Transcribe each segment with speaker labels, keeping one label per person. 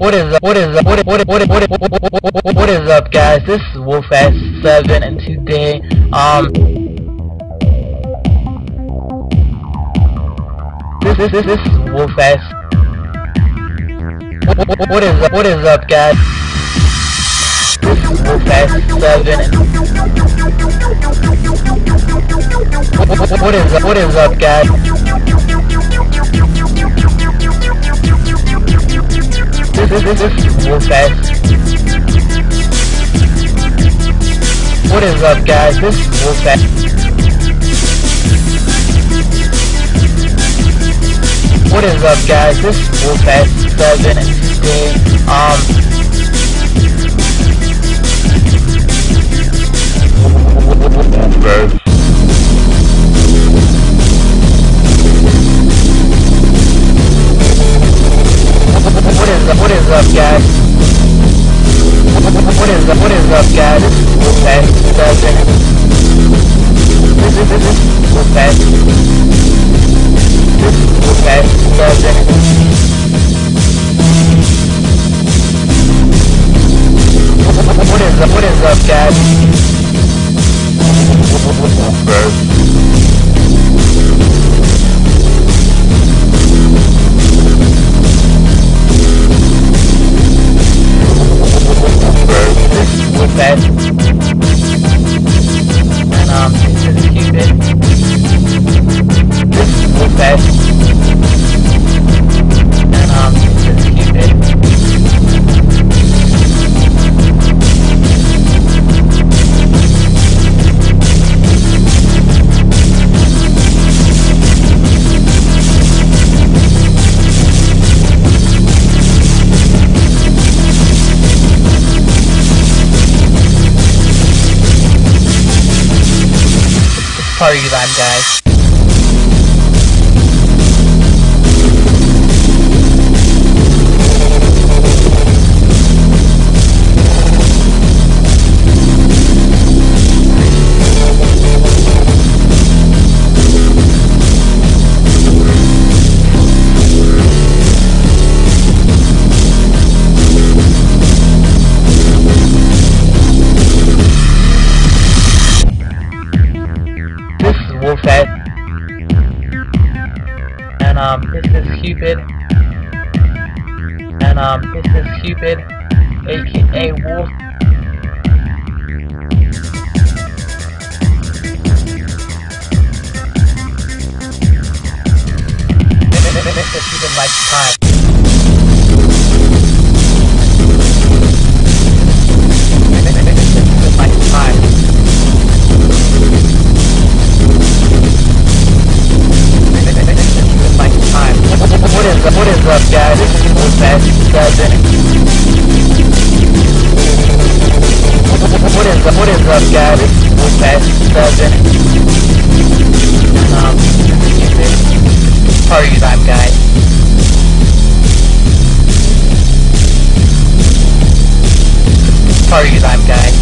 Speaker 1: What is up, guys? This is Wolf-7, and today, this is Wolf-S. What is up, guys? This is Wolf-7. What is up, guys? This is Wolf-S. What is up, guys? This is Wolf-S. What is up, guys? This is Wolf-7, and today, What is up, guys? What is up, guys? This is Wolf-7. This is Wolf-S. This is Wolf-7. What is up, guys? Wolf-S. Wolf-S. And this is Cupid. This is Wolf-S. And this is Cupid. Party time, guys. Wolf-S. And this is Cupid. And this is Cupid, aka Wolf. Mr. Cupid likes time. What is up, guys? This is Wolf-7. What is up, guys? This is Wolf-7. Party time, guys. Party time, guys.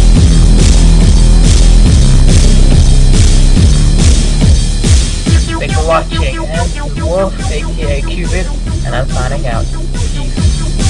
Speaker 1: Thanks for watching, and Wolf, aka Cupid, and I'm signing out. Peace.